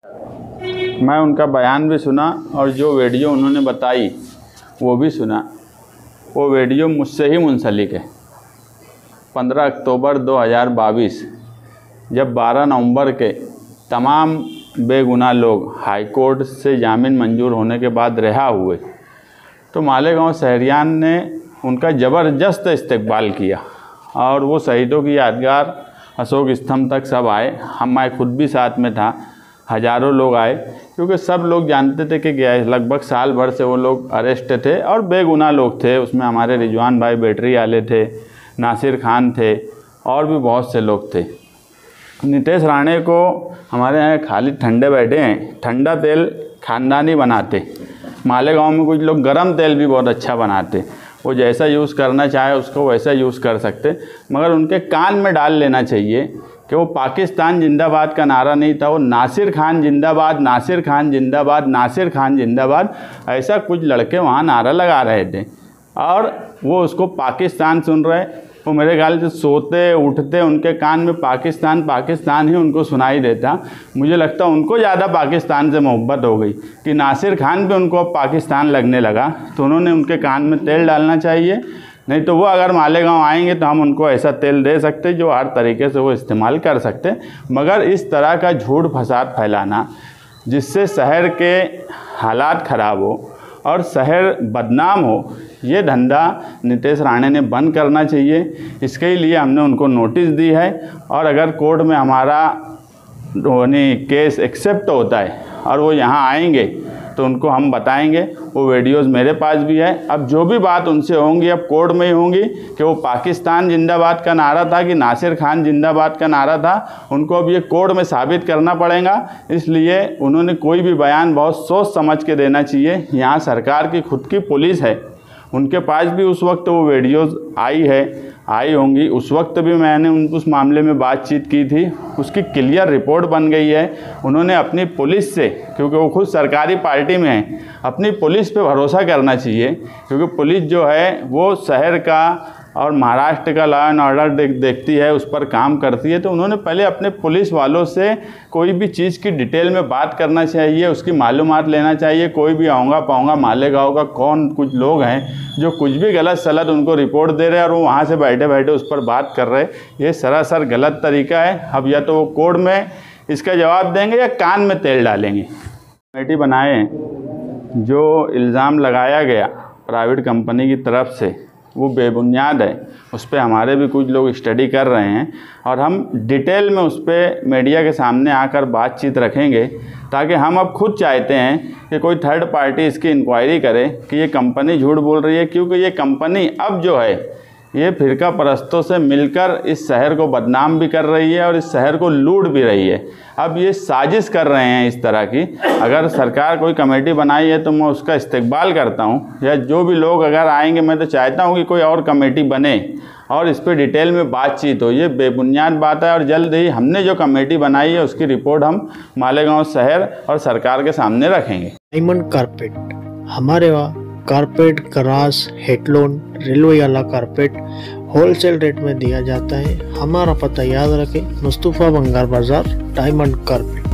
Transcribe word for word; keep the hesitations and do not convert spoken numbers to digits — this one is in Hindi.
मैं उनका बयान भी सुना और जो वीडियो उन्होंने बताई वो भी सुना। वो वीडियो मुझसे ही मुंसलिक है। पंद्रह अक्टूबर दो हज़ार बाईस जब बारह नवंबर के तमाम बेगुनाह लोग हाई कोर्ट से जामीन मंजूर होने के बाद रिहा हुए तो मालेगांव शहरियान ने उनका ज़बरदस्त इस्तकबाल किया और वो शहीदों की यादगार अशोक स्तंभ तक सब आए। हम मैं खुद भी साथ में था। हज़ारों लोग आए क्योंकि सब लोग जानते थे कि गया लगभग साल भर से वो लोग अरेस्ट थे और बेगुनाह लोग थे। उसमें हमारे रिजवान भाई बैटरी वाले थे, नासिर खान थे और भी बहुत से लोग थे। नितेश राणे को हमारे यहाँ खाली ठंडे बैठे हैं। ठंडा तेल खानदानी बनाते। मालेगांव में कुछ लोग गरम तेल भी बहुत अच्छा बनाते। वो जैसा यूज़ करना चाहे उसको वैसा यूज़ कर सकते, मगर उनके कान में डाल लेना चाहिए कि वो पाकिस्तान जिंदाबाद का नारा नहीं था, वो नासिर खान जिंदाबाद, नासिर खान जिंदाबाद, नासिर खान जिंदाबाद, ऐसा कुछ लड़के वहाँ नारा लगा रहे थे और वो उसको पाकिस्तान सुन रहे। वो मेरे ख्याल से सोते उठते उनके कान में पाकिस्तान पाकिस्तान ही उनको सुनाई देता। मुझे लगता उनको ज़्यादा पाकिस्तान से मोहब्बत हो गई कि नासिर खान भी उनको अब पाकिस्तान लगने लगा, तो उन्होंने उनके कान में तेल डालना चाहिए। नहीं तो वो अगर मालेगांव आएंगे तो हम उनको ऐसा तेल दे सकते जो हर तरीके से वो इस्तेमाल कर सकते। मगर इस तरह का झूठ फसाद फैलाना जिससे शहर के हालात ख़राब हो और शहर बदनाम हो, ये धंधा नितेश राणे ने बंद करना चाहिए। इसके लिए हमने उनको नोटिस दी है और अगर कोर्ट में हमारा केस एक्सेप्ट होता है और वो यहाँ आएंगे तो उनको हम बताएंगे। वो वीडियोस मेरे पास भी है। अब जो भी बात उनसे होंगी अब कोर्ट में ही होंगी कि वो पाकिस्तान जिंदाबाद का नारा था कि नासिर खान जिंदाबाद का नारा था। उनको अब ये कोर्ट में साबित करना पड़ेगा। इसलिए उन्होंने कोई भी बयान बहुत सोच समझ के देना चाहिए। यहाँ सरकार की खुद की पुलिस है, उनके पास भी उस वक्त वो वीडियोस आई है आई होंगी। उस वक्त भी मैंने उन उस मामले में बातचीत की थी, उसकी क्लियर रिपोर्ट बन गई है। उन्होंने अपनी पुलिस से, क्योंकि वो खुद सरकारी पार्टी में है, अपनी पुलिस पे भरोसा करना चाहिए क्योंकि पुलिस जो है वो शहर का और महाराष्ट्र का लॉ एंड ऑर्डर देख देखती है, उस पर काम करती है। तो उन्होंने पहले अपने पुलिस वालों से कोई भी चीज़ की डिटेल में बात करना चाहिए, उसकी मालूमात लेना चाहिए। कोई भी आऊँगा पाऊँगा मालेगांव का कौन कुछ लोग हैं जो कुछ भी गलत सलत उनको रिपोर्ट दे रहे हैं और वो वहाँ से बैठे बैठे उस पर बात कर रहे, ये सरासर गलत तरीका है। अब या तो वो कोर्ट में इसका जवाब देंगे या कान में तेल डालेंगे। कमेटी बनाए, जो इल्ज़ाम लगाया गया प्राइवेट कंपनी की तरफ से वो बेबुनियाद है। उस पर हमारे भी कुछ लोग स्टडी कर रहे हैं और हम डिटेल में उस पर मीडिया के सामने आकर बातचीत रखेंगे ताकि हम अब खुद चाहते हैं कि कोई थर्ड पार्टी इसकी इंक्वायरी करे कि ये कंपनी झूठ बोल रही है, क्योंकि ये कंपनी अब जो है ये फिरका परस्तों से मिलकर इस शहर को बदनाम भी कर रही है और इस शहर को लूट भी रही है। अब ये साजिश कर रहे हैं इस तरह की। अगर सरकार कोई कमेटी बनाई है तो मैं उसका इस्तकबाल करता हूँ, या जो भी लोग अगर आएंगे मैं तो चाहता हूँ कि कोई और कमेटी बने और इस पर डिटेल में बातचीत हो। ये बेबुनियाद बात है और जल्द ही हमने जो कमेटी बनाई है उसकी रिपोर्ट हम मालेगांव शहर और सरकार के सामने रखेंगे। डायमंड कारपेट, हमारे वहाँ कारपेट, ग्रास, हेडलोन, रेलवे वाला कारपेट होलसेल रेट में दिया जाता है। हमारा पता याद रखें, मुस्तफ़ा बंगार बाजार, डायमंड कारपेट।